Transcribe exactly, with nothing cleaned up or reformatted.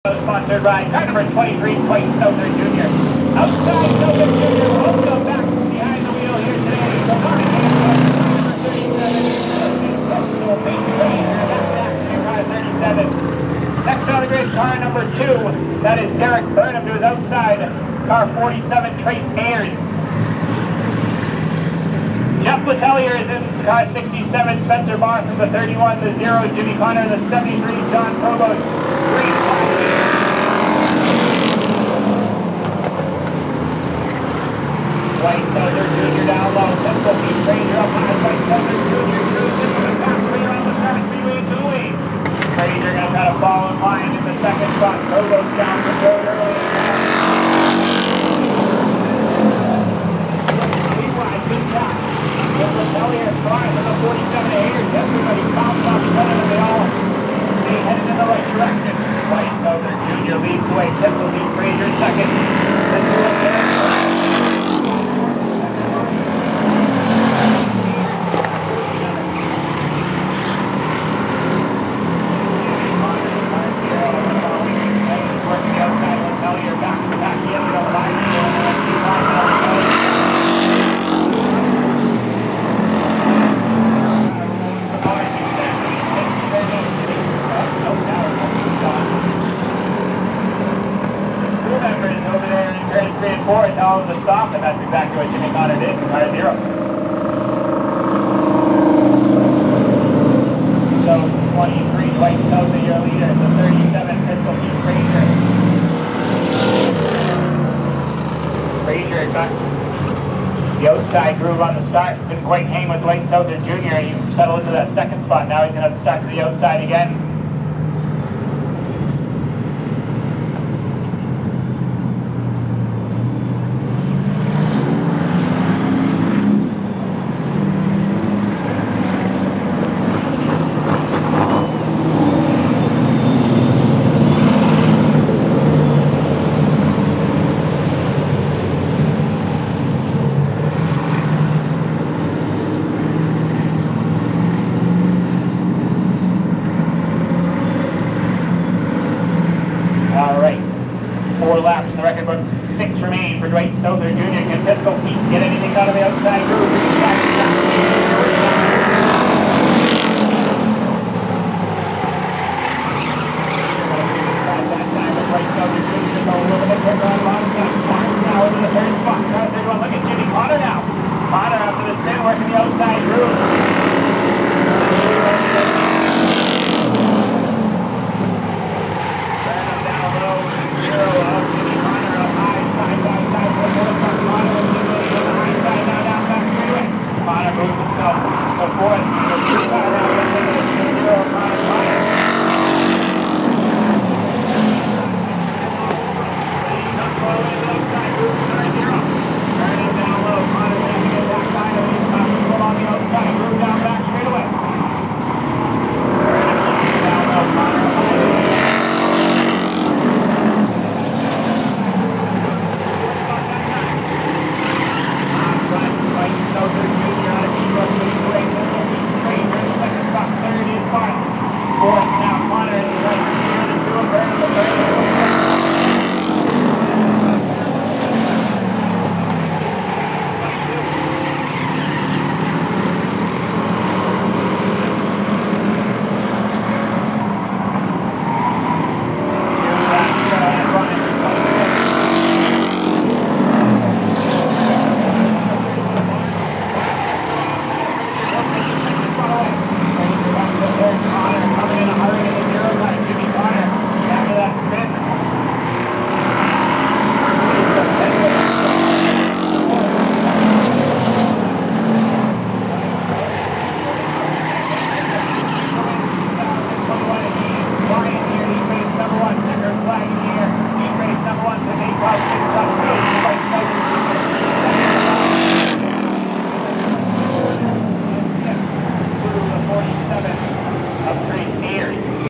Sponsored by car number twenty-three, Dwight Souther Junior Outside Souther Junior will go back behind the wheel here today. So car number thirty-seven, Festival Paint Ranger, back in action in car thirty-seven. Next on the grid, car number two, that is Derek Burnham to his outside. Car forty-seven, Trace Ayers. Jeff Letelier is in car sixty-seven, Spencer Barth in the thirty-one, the zero, Jimmy Connor in the seventy-three, John Provost, green flag. Dwight Souther Junior down low, Pistol Pete Fraser up high, Dwight Souther Junior cruises into the passenger on the Star Speedway into the lead. Fraser going to try to fall in line in the second spot, Provost down the road early. Sweet wide, big back. With Letelier five in the forty-seven Ayers, everybody bounced off each other and they all stay headed in the right direction. Dwight Souther Junior leads the way, Pistol Pete Fraser second. Then to Letelier. Working outside Letelier, back in the back, the end of the line. Three and four, tell them to stop, and that's exactly what Jimmy Connor did in car zero. So twenty-three, Dwight Souther, your leader. The thirty-seven, Pistol Pete Fraser. Fraser got the outside groove on the start. Couldn't quite hang with Dwight Souther Junior He settled into that second spot. Now he's going to have to start to the outside again. Four laps in the record books, six remain for Dwight Souther Junior Can Pistol Pete get anything out of the outside groove?